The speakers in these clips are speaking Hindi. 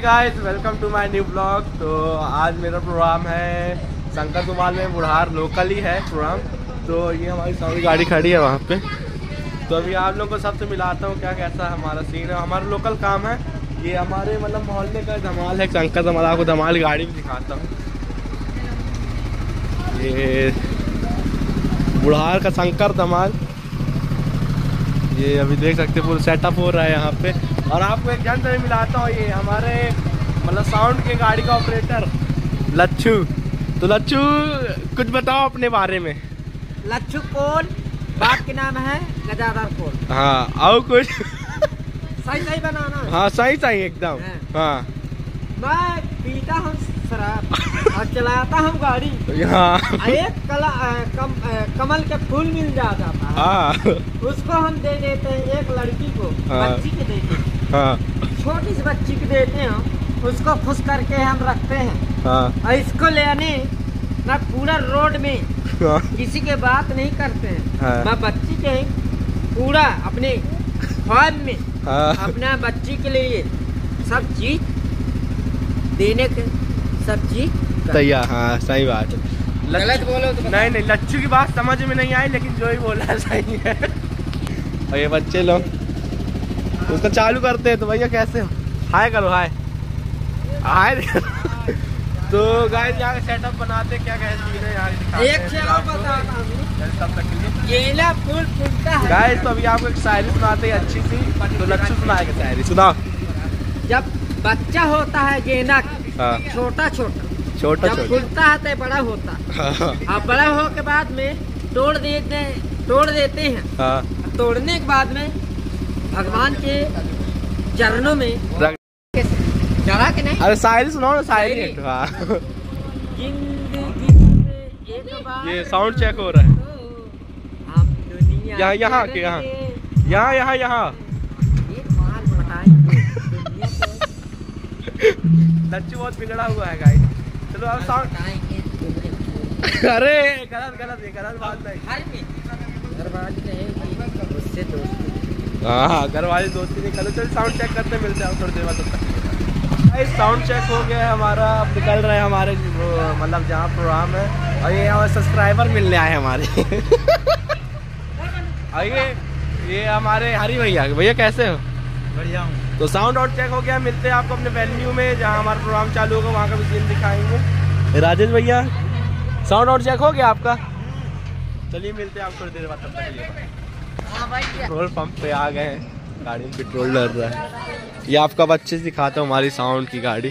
Guys, welcome to my new blog. तो आज मेरा प्रोग्राम है शंकर दुमाल में, बुढ़ार लोकल ही है प्रोग्राम। तो ये हमारी सारी गाड़ी खड़ी है वहाँ पे। तो अभी आप लोगों को सबसे मिलाता हूँ क्या कैसा हमारा सीन है। हमारा लोकल काम है ये, हमारे मतलब मोहल्ले का धमाल है शंकर धमाल। आपको धमाल गाड़ी भी दिखाता हूँ। ये बुढ़ार का शंकर धमाल, ये अभी देख सकते पूरा सेटअप हो रहा है यहाँ पे। और आपको एक जन से मिलाता हूँ, ये हमारे मतलब साउंड के गाड़ी का ऑपरेटर लच्छू। तो लच्छू कुछ बताओ अपने बारे में। लच्छू कौन? बाप के नाम है गजादार कौन। हाँ, और कुछ सही सही बनाना। हाँ सही सही एकदम। हाँ, मैं पीता हूँ शराब और चलाता हूँ गाड़ी। हाँ, एक कमल के फूल मिल जाता है। हाँ, उसको हम दे देते हैं एक लड़की को। हाँ, बच्ची के देते हैं। हाँ, छोटी सी बच्ची को देते हैं, उसको खुश करके हम रखते हैं। हाँ, और इसको ले आने ना पूरा रोड में हाँ, किसी के बात नहीं करते हैं। हाँ, मैं बच्ची के पूरा अपने ख्वाब में हाँ, अपना बच्ची के लिए सब चीज देने के सब चीज तैयार। हाँ सही बात है। गलत बोलो तो नहीं नहीं, लच्छू की बात समझ में नहीं आई, लेकिन जो ही बोला है सही है। और ये बच्चे लोग उसको चालू करते हैं। तो भैया कैसे हो? हाय करो, हाय हाय। तो गाइस यहाँ सेटअप बनाते क्या क्या चीज है यहाँ दिखाते हैं। एक चीज बताता हूँ, तब तक के लिए गेंदा फूल फूलता है गाइस। तो अभी आपको एक शायरी सुनाते हैं अच्छी सी। तो लच्छू सुनाएगा शायरी, सुनाओ। जब बच्चा होता है गेंदा हाँ, छोटा छोटा, छोटा जब छोटा। फूलता है तो बड़ा होता है। हाँ, अब बड़ा हो के बाद में तोड़ देते हैं। हाँ, तोड़ने के बाद में भगवान के चरणों में चढ़ा के नहीं। अरे शायरी सुनाओ ना, शायरी। शायरी। हाँ, जिंदगी में एक बार ये साउंड चेक हो रहा है। हम दुनिया यहाँ यहाँ के यहाँ यहाँ यहाँ यहाँ एक माल पटाएंगे दुनिया को। लच्छू बहुत बिगड़ा हुआ है गाइस। चलो अब साउंड। पटाएंगे दुनिया को। अरे गलत गलत, ये गलत बात नहीं। हर में घरवाली रहेगी उससे दोस्ती। हाँ, घर वाली दोस्ती नहीं। चलो चलो साउंड चेक करते, मिलते हैं थोड़ी देर बाद। तब तक साउंड चेक हो गया है हमारा। अब निकल रहे हैं हमारे मतलब जहाँ प्रोग्राम है। और ये हमारे सब्सक्राइबर मिलने आए हमारे। आइए, ये हमारे हरी भैया। भैया कैसे हो? बढ़िया हूँ। तो साउंड आउट चेक हो गया। मिलते हैं आपको अपने वेन्यू में जहाँ हमारा प्रोग्राम चालू होगा, वहाँ का भी सीन दिखाएंगे। राजेश भैया, साउंड आउट चेक हो गया आपका? चलिए मिलते हैं आपको थोड़ी देर बाद। तब तक के लिए पेट्रोल पंप पे आ गए हैं, गाड़ी में पेट्रोल डल रहा है। ये आपका बच्चे से दिखाता हूँ हमारी साउंड की गाड़ी।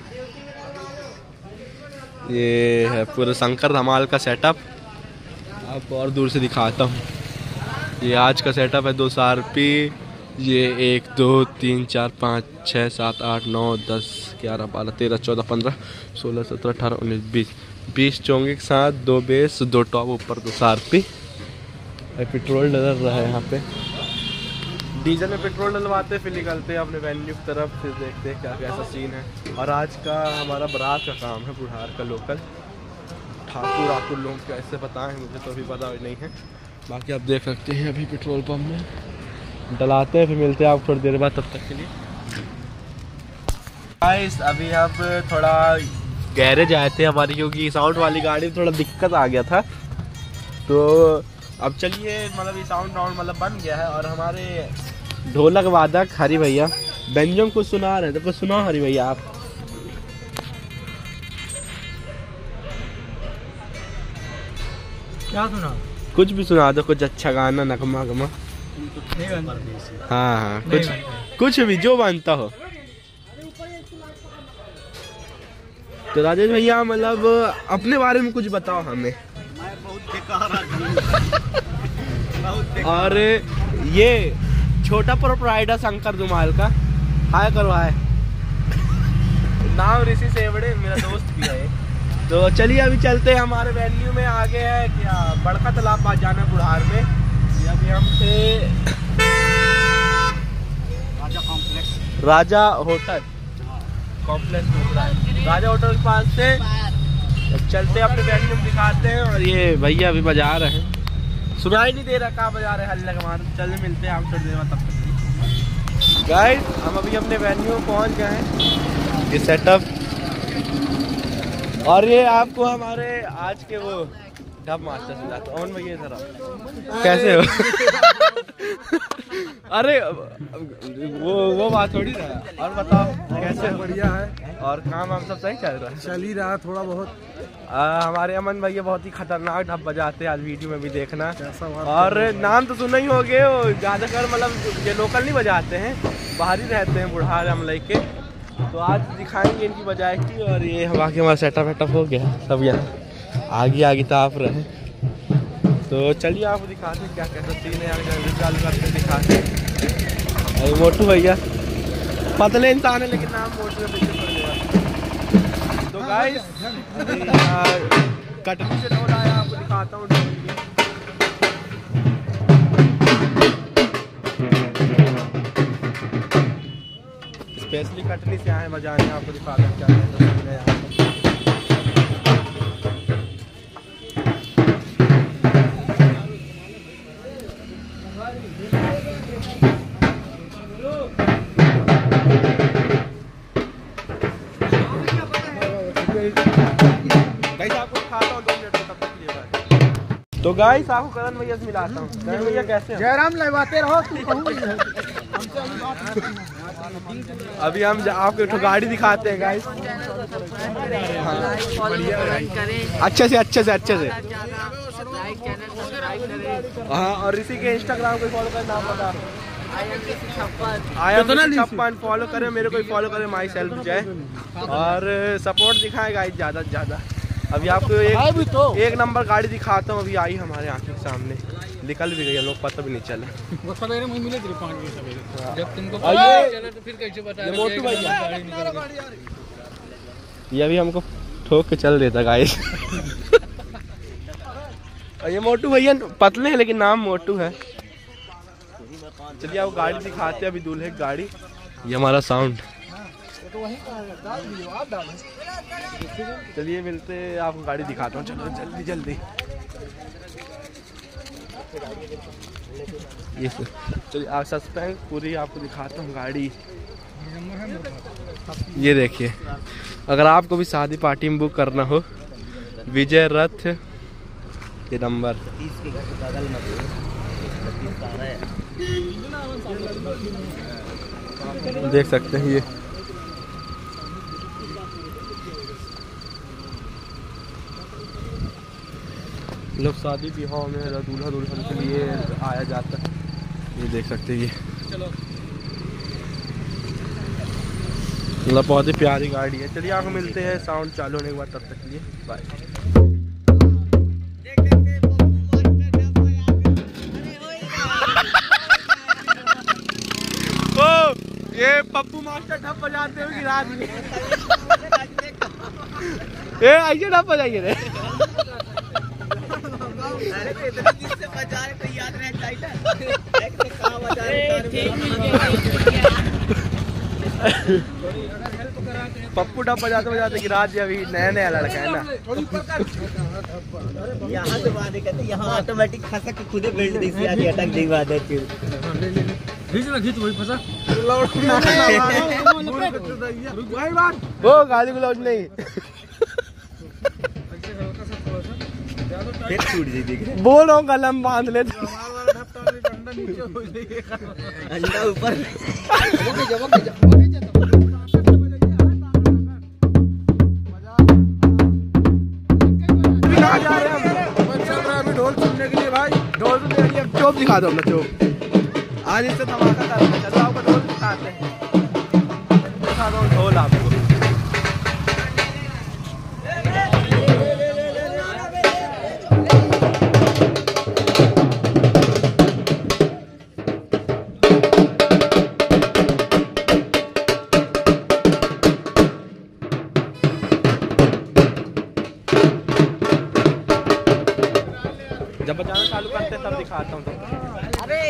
ये है पूरा शंकर धमाल का सेटअप। आपको और दूर से दिखाता हूँ। ये आज का सेटअप है 2 RP। ये 1 2 3 4 5 6 7 8 9 10 11 12 13 14 15 16 17 18 19 20 चोंगे के साथ 2 बेस 2 टॉप ऊपर 2 RP। पेट्रोल डल रहा है यहाँ पे। डीजल में पेट्रोल डलवाते फिर निकलते हैं अपने वेन्यू की तरफ। फिर देखते हैं क्या कैसा सीन है। और आज का हमारा बारात का काम है, बुढ़ार का लोकल। ठाकुर लोग कैसे पता है, मुझे तो अभी पता नहीं है। बाकी आप देख सकते हैं अभी पेट्रोल पंप में डलाते हैं। फिर मिलते हैं आप थोड़ी देर बाद। तब तक के लिए गाइस, अभी अब थोड़ा गैरेज आए थे हमारी, क्योंकि साउंड वाली गाड़ी में थोड़ा दिक्कत आ गया था। तो अब चलिए मतलब ये साउंड मतलब बन गया है। और हमारे ढोलक वादक हरी भैया व्यंजन कुछ सुना रहे थे। कुछ सुनाओ हरी भैया आप। क्या सुना? कुछ भी सुना दो, कुछ अच्छा गाना, नगमा गमा। हाँ हाँ, कुछ भी जो बनता हो। तो राजेश भैया मतलब अपने बारे में कुछ बताओ हमें। बहुत बेकार आदमी। और ये छोटा प्रोप्राइटर शंकर धमाल का। हाय करो, हाय। नाम ऋषि सेवड़े, मेरा दोस्त भी है। तो चलिए अभी चलते हैं हमारे वेन्यू में। आगे है क्या बड़का तालाब पास जाना है बुढ़ार में। अभी हम थे Raja hotel complex, Raja hotel के पास से चलते हैं अपने वेन्यू में, दिखाते हैं। और ये भैया अभी बजा रहे हैं, सुनाई नहीं दे रहा कहाँ बजा रहे हैं, हल्ला के मारे। चल मिलते हैं आप थोड़ी देर बाद। तब तक गाइस हम अभी अपने वेन्यू में पहुँच गए हैं। ये सेटअप। और ये आपको हमारे आज के वो डब मास्टर से जाता ओन भैया जरा कैसे हो? अरे वो बात थोड़ी ना। और बताओ कैसे हो? बढ़िया है। और काम हम सब सही चल रहा है? चल ही रहा थोड़ा बहुत। हमारे अमन भैया बहुत ही खतरनाक ढप बजाते हैं, आज वीडियो में भी देखना। बात और नाम तो सुना ही होगे, ज़्यादातर मतलब ये लोकल नहीं बजाते हैं, बाहर ही रहते हैं बुढ़ार हम लेके। तो आज दिखाएंगे इनकी बजाय की। और ये बाकी हमारा सेटअप वेटअप हो गया सब, यहाँ आगे आगे ताप रहे हैं। तो चलिए आपको दिखाते हैं क्या कैसा सीन है, जल्दी चालू करके दिखाते हैं। अरे मोटू भैया पतले इंसान है लेकिन नाम मोटू है, पीछे पड़ गया। तो गाइस कटनी से ढोल आया, आपको दिखाता हूँ। स्पेशली कटनी से आए बजाने, आपको दिखाता हूँ क्या है यहाँ पर। तो गाइस आपको करण भैया से मिलाता हूँ। करण भैया कैसे हैं? जयराम लगवाते रहो तू कहूँ। अभी हम आपको एक गाड़ी दिखाते हैं गाइस। अच्छे से हाँ। और इसी के इंस्टाग्राम को फॉलो करें, नाम बता। IM56 फॉलो करें, मेरे को फॉलो करें, माई सेल्फ जय। और सपोर्ट दिखाएं गाइस ज़्यादा से ज़्यादा। अभी आपको एक नंबर गाड़ी दिखाता हूँ, अभी आई हमारे आंखों के सामने, निकल भी गई, लोग पता भी नहीं चला। वो सवेरे मुझे मिले थे 5 बजे सवेरे, जब तुमको पता चला तो फिर कैसे बताया? मोटू भैया ये अभी हमको ठोक के चल देता गाइस। ये मोटू भैया पतले हैं लेकिन नाम मोटू है। चलिए आपको गाड़ी दिखाते हैं, अभी दूल्हे की गाड़ी। ये हमारा साउंड। चलिए मिलते हैं, आपको गाड़ी दिखाता हूँ। चलो जल्दी जल्दी। ये चलिए आप सस्पेंस पूरी आपको दिखाता हूँ गाड़ी। ये देखिए, अगर आपको भी शादी पार्टी में बुक करना हो, विजय रथ ये नंबर। देख सकते हैं ये लोग शादी विवाह में दूल्हा दुल्हन के लिए आया जाता है। ये देख सकते हैं ये मतलब बहुत ही प्यारी गाड़ी है। चलिए आपको मिलते हैं साउंड चालू होने के बाद, तब तक के लिए बाय। ये पप्पू मास्टर ढप बजाते हुए गिरा दिए। ऐसे ढप बजाइए रे। पप्पू ढप बजाते बजाते गिरा दिया। अभी नया लड़का है ना, यहाँ से बात कहते यहाँ ऑटोमेटिक खसक के खुदे बेल्ट दिखी आती अटक दी बात है। खींच वही फंसा। वो गाली गुलाज नहीं, फिर छूट जाती है। बोल रहा हूँ कलम बांध ले। अंडा ऊपर ढोल सुनने के लिए भाई, ढोल सुनने के लिए चोप दिखा दो अपना चोप। आज इससे धमाका करते हैं। चलो आपको ढोल दिखाते हैं, दिखा दो ढोल आपको। जब बजाना चालू करते हैं तब दिखाता हूँ। अरे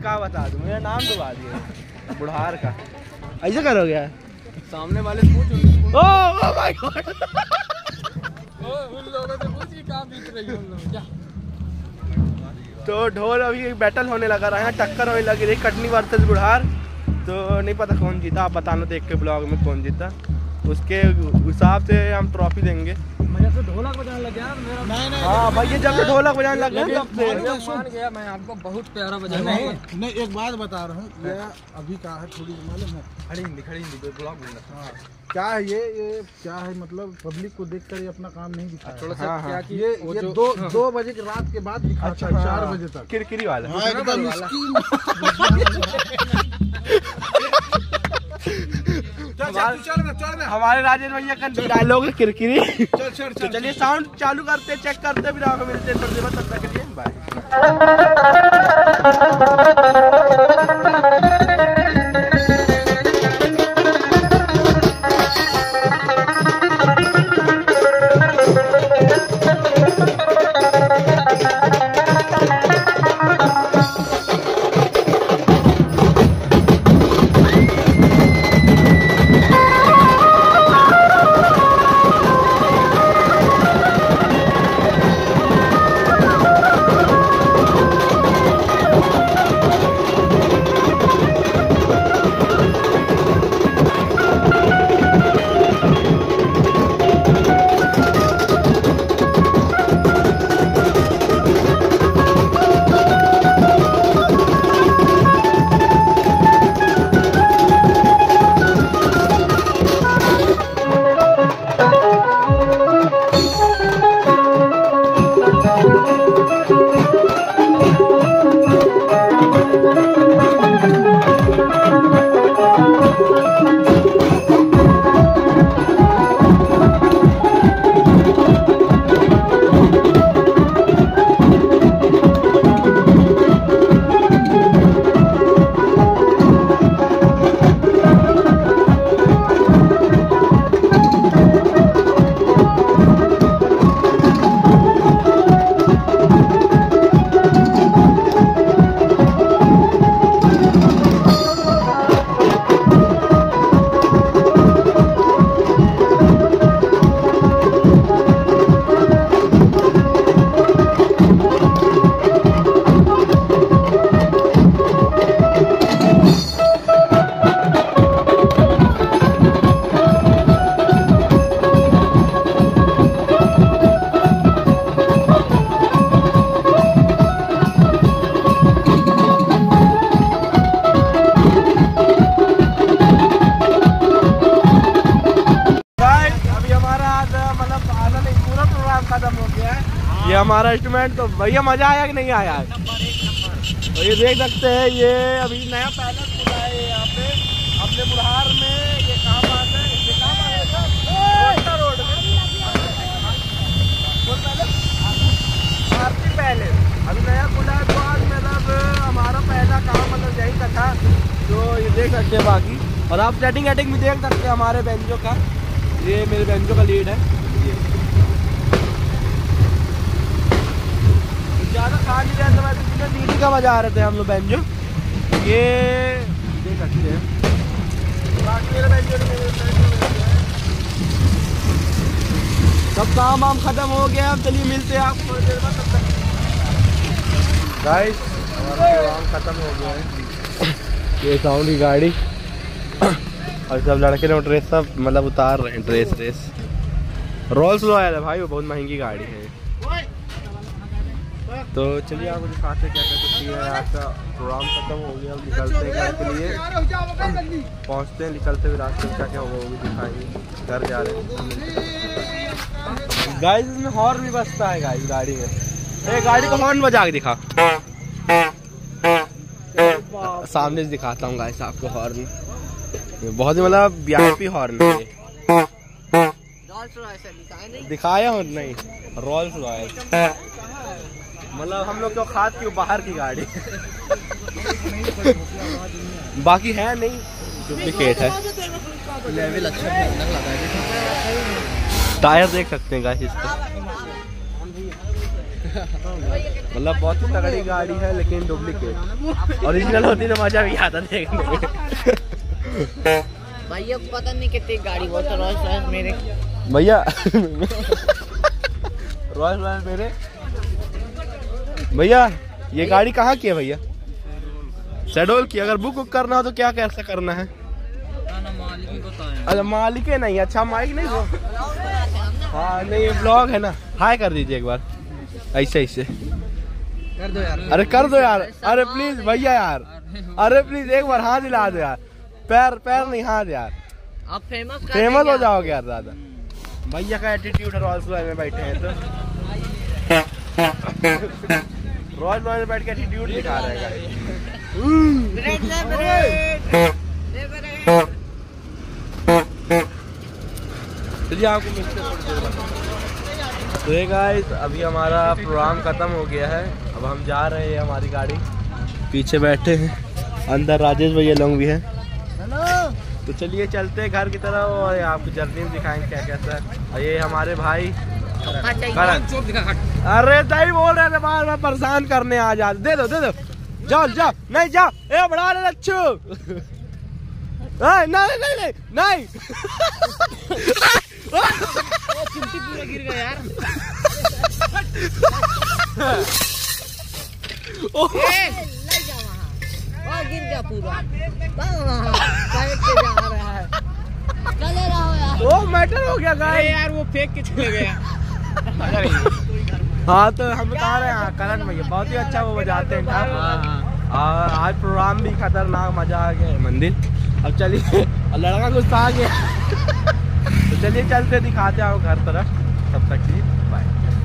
क्या बता दूं, मेरा नाम डुबा दिया बुढ़ार का। ऐसे करोगे यार? सामने वाले से पूछ ओह माय गॉड, उन लोगों से पूछ कि कहाँ बीत रही है उन लोग क्या। तो ढोल अभी एक बैटल होने लगा रहा है, टक्कर होने लगी रही कटनी वर्सेस बुढ़ार। तो नहीं पता कौन जीता, आप बताना देख के ब्लॉग में कौन जीता, उसके हिसाब से हम ट्रॉफी देंगे। मुझे तो ढोलक बजाने लग गया मेरा। नहीं हाँ भाई, ये जब से ढोलक बजाने लग गया तब से मान गया मैं आपको बहुत प्यारा बजा। नहीं एक बात बता रहा हूँ, ये अभी का है थोड़ी मालूम है। खड़ी हिंदी ब्लॉग में। हाँ क्या है ये क्या है मतलब पब्लिक को देखकर ये अपना काम नहीं दिखा। थोड़ा सा क्या कि ये 2 बजे की रात के बाद दिखाता है 4 बजे तक। किरकिरी वाला। हाँ, एकदम इसकी हमारे राजेश भैया का डायलॉग है किरकिरी। तो चलिए साउंड चालू करते, चेक करते, फिर आपको मिलते हैं थोड़ी देर बाद, तब तक के लिए बाय। ये हमारा इंस्ट्रूमेंट। तो भैया मजा आया कि नहीं आया? तो ये देख सकते हैं, ये अभी नया पैलेस खुला है यहाँ पे अपने बुढ़ार में। ये कहाँ बात है, ये कहाँ आएगा रोड में आरती पैलेस अभी नया खुला है। तो आज मतलब हमारा पहला काम मतलब यही का था। तो ये देख सकते हैं बाकी, और आप सेटिंग वेटिंग भी देख सकते हैं हमारे बेंचो का। ये मेरे बेंचो का लीड है। ज़्यादा खा नहीं रहे, तो मैं दीदी का बजा रहे थे हम लोग बेंचो। ये देख सकते हैं बाकी मेरे बेंचो सब काम वाम खत्म हो गया। अब चलिए मिलते हैं आपको थोड़ी देर बाद। तब तक गाइस हमारा काम खत्म हो गया है। ये साउंड की गाड़ी और सब लड़के ने ड्रेस सब मतलब उतार रहे हैं। ड्रेस रोल्स रॉयल है भाई, वो बहुत महंगी गाड़ी है। तो चलिए आपको दिखाते हैं क्या क्या कुछ है। यहाँ का प्रोग्राम खत्म हो गया, अब निकलते हैं घर के लिए। पहुँचते हैं, निकलते हुए रास्ते में क्या क्या होगा वो भी दिखाएंगे। घर जा रहे हैं गाइस। इसमें हॉर्न भी बजता है गाइस गाड़ी में। एक गाड़ी को हॉर्न बजा के दिखा, सामने से दिखाता हूँ गाइस आपको हॉर्न। बहुत ही मतलब VIP हॉर्न है। दिखाया हूँ नहीं, रोल्स रॉयल मतलब हम लोग तो खास क्यों बाहर की गाड़ी बाकी है नहीं, डुप्लीकेट है। लेवल अच्छा टायर देख सकते हैं गाइस इसका। मतलब बहुत ही तगड़ी गाड़ी है लेकिन डुप्लीकेट। ओरिजिनल होती तो मजा भी आता देखने में। भैया को पता नहीं कितनी गाड़ी बहुत रॉयस रॉयस मेरे भैया रॉयल रॉयल मेरे भैया ये गाड़ी कहाँ की है भैया? शेडोल की। अगर बुक करना हो तो क्या कैसे करना है? अच्छा मालिक है नहीं। अच्छा माइक नहीं हो। हाँ नहीं ये ब्लॉग है ना। हाय कर दीजिए एक बार ऐसे ऐसे कर दो यार। अरे कर दो यार। अरे प्लीज भैया यार। अरे प्लीज एक बार हाथ हिला दो यार। पैर नहीं हाथ यार। आप फेमस हो जाओगे यार ज्यादा। भैया का एटीट्यूड है रॉयल्स रॉयल में बैठे हैं तो रॉयल्स रॉयल में बैठ के एटीट्यूड दिखा रहे हैं। चलिए आपको मिलते हैं थोड़ी देर बाद। तो ये गाइस अभी हमारा प्रोग्राम खत्म हो गया है। अब हम जा रहे हैं। हमारी गाड़ी पीछे बैठे हैं। अंदर राजेश भैया लोग भी हैं। तो चलिए चलते हैं घर की तरफ और आपको जर्नी में दिखाएंगे क्या कैसा है। और ये हमारे भाई करण। अरे दही बोल रहे थे बार बार परेशान करने आ जाते। दे दो जाओ नहीं जाओ। ए बढ़ा ले अच्छू। नहीं चिमटी पूरा गिर गया यार। गिर गया पूरा। चले रहो यार। वो मैटर हो गया गाइस यार वो फेंक के चले गया। हाँ तो हम बता रहे हैं करण भैया बहुत ही अच्छा वो बजाते हैं ढोल। और आज प्रोग्राम भी खतरनाक मजा आ गया मंदिर। अब चलिए लड़का गुस्सा आ गया तो चलिए चलते दिखाते हैं घर तरफ। तब तक जी बाय।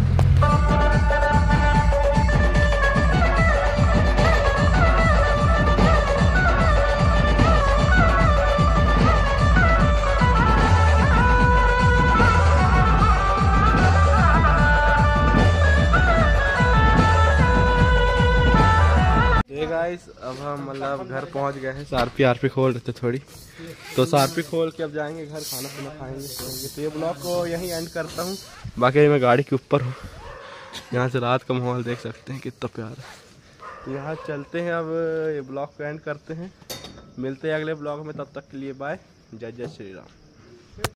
गाइस अब हम मतलब घर पहुंच गए हैं। आरपी खोल रहे थे थोड़ी तो आरपी खोल के अब जाएंगे घर। खाना पीना खाएंगे सोएंगे। तो ये ब्लॉग को यहीं एंड करता हूँ। बाकी मैं गाड़ी के ऊपर हूँ। यहाँ से रात का माहौल देख सकते हैं कितना प्यारा है। तो यहाँ चलते हैं। अब ये ब्लॉग को एंड करते हैं। मिलते हैं अगले ब्लॉग में। तब तक के लिए बाय। जय जय श्री राम।